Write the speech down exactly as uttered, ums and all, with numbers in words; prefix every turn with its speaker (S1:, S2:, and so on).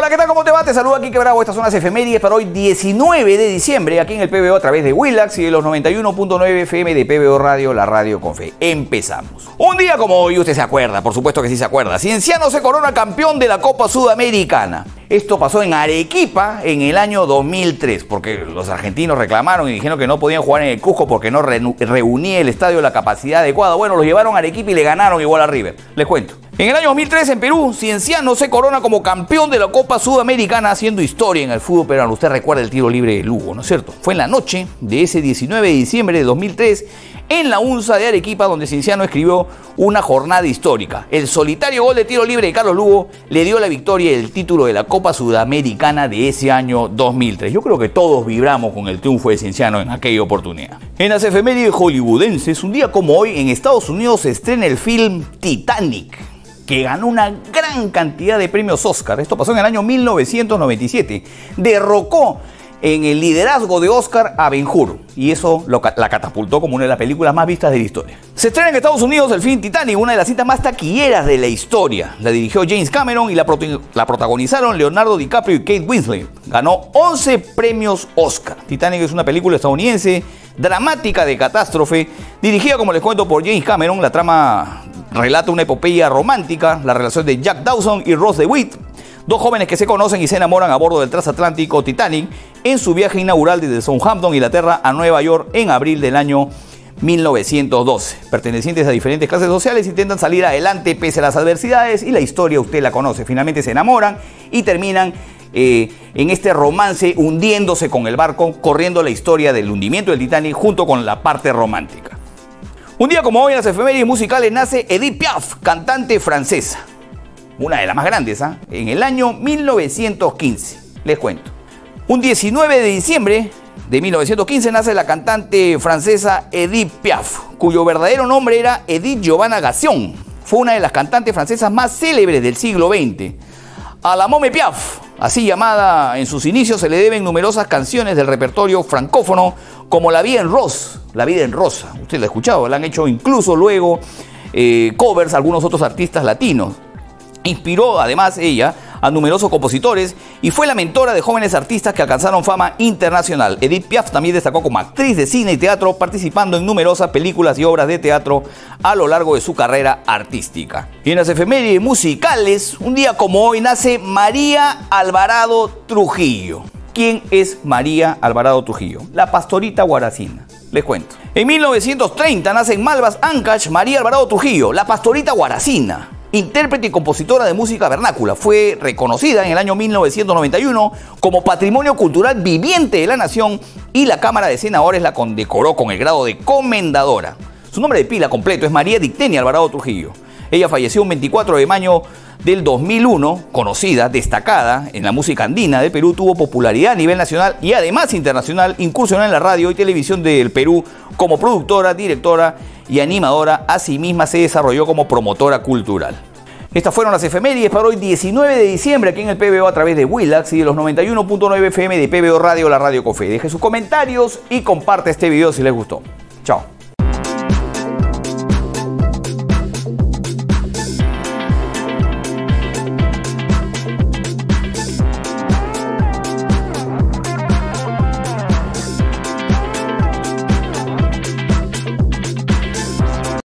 S1: Hola, ¿qué tal? ¿Cómo te va? Te saluda Quique Bravo. Estas son las efemérides para hoy diecinueve de diciembre aquí en el P B O a través de Willax y de los noventa y uno punto nueve F M de P B O Radio, la radio con fe. Empezamos. Un día como hoy, usted se acuerda, por supuesto que sí se acuerda. Cienciano se corona campeón de la Copa Sudamericana. Esto pasó en Arequipa en el año dos mil tres, porque los argentinos reclamaron y dijeron que no podían jugar en el Cusco porque no re reunía el estadio la capacidad adecuada. Bueno, los llevaron a Arequipa y le ganaron igual a River. Les cuento. En el año dos mil tres en Perú, Cienciano se corona como campeón de la Copa Sudamericana, haciendo historia en el fútbol peruano. Usted recuerda el tiro libre de Lugo, ¿no es cierto? Fue en la noche de ese diecinueve de diciembre de dos mil tres en la UNSA de Arequipa, donde Cienciano escribió una jornada histórica. El solitario gol de tiro libre de Carlos Lugo le dio la victoria y el título de la Copa Sudamericana de ese año dos mil tres. Yo creo que todos vibramos con el triunfo de Cienciano en aquella oportunidad. En las efemérides hollywoodenses, un día como hoy, en Estados Unidos se estrena el film Titanic, que ganó una gran cantidad de premios Oscar. Esto pasó en el año mil novecientos noventa y siete. Derrocó en el liderazgo de Oscar a Ben-Hur, y eso lo, la catapultó como una de las películas más vistas de la historia. Se estrena en Estados Unidos el film Titanic, una de las cintas más taquilleras de la historia. La dirigió James Cameron y la, prot la protagonizaron Leonardo DiCaprio y Kate Winslet. Ganó once premios Oscar. Titanic es una película estadounidense dramática de catástrofe, dirigida, como les cuento, por James Cameron. La trama relata una epopeya romántica, la relación de Jack Dawson y Rose DeWitt, dos jóvenes que se conocen y se enamoran a bordo del transatlántico Titanic en su viaje inaugural desde Southampton, Inglaterra, a Nueva York en abril del año mil novecientos doce. Pertenecientes a diferentes clases sociales intentan salir adelante pese a las adversidades y la historia usted la conoce. Finalmente se enamoran y terminan eh, en este romance hundiéndose con el barco, corriendo la historia del hundimiento del Titanic junto con la parte romántica. Un día como hoy en las efemérides musicales nace Edith Piaf, cantante francesa. Una de las más grandes, ¿eh? En el año mil novecientos quince. Les cuento. Un diecinueve de diciembre de mil novecientos quince nace la cantante francesa Edith Piaf, cuyo verdadero nombre era Edith Giovanna Gassion. Fue una de las cantantes francesas más célebres del siglo veinte. A la Môme Piaf, así llamada en sus inicios, se le deben numerosas canciones del repertorio francófono, como La vida en Rose, La vida en rosa. Usted la ha escuchado, la han hecho incluso luego eh, covers algunos otros artistas latinos. Inspiró además ella a numerosos compositores y fue la mentora de jóvenes artistas que alcanzaron fama internacional. Edith Piaf también destacó como actriz de cine y teatro, participando en numerosas películas y obras de teatro a lo largo de su carrera artística. Y en las efemérides musicales, un día como hoy nace María Alvarado Trujillo. ¿Quién es María Alvarado Trujillo? La pastorita guaracina. Les cuento. En mil novecientos treinta nace en Malvas, Ancash, María Alvarado Trujillo, la pastorita guaracina. Intérprete y compositora de música vernácula, fue reconocida en el año mil novecientos noventa y uno como Patrimonio Cultural Viviente de la Nación y la Cámara de Senadores la condecoró con el grado de comendadora. Su nombre de pila completo es María Dictenia Alvarado Trujillo. Ella falleció un veinticuatro de mayo del dos mil uno, conocida, destacada en la música andina de Perú, tuvo popularidad a nivel nacional y además internacional, incursionó en la radio y televisión del Perú como productora, directora y animadora. Asimismo se desarrolló como promotora cultural. Estas fueron las efemérides para hoy diecinueve de diciembre aquí en el P B O a través de Willax y de los noventa y uno punto nueve F M de P B O Radio, la radio con fe. Deje sus comentarios y comparte este video si les gustó. Chao.